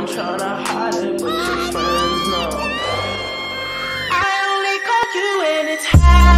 I'm tryna hide it, but your friends know. I only call you when it's high.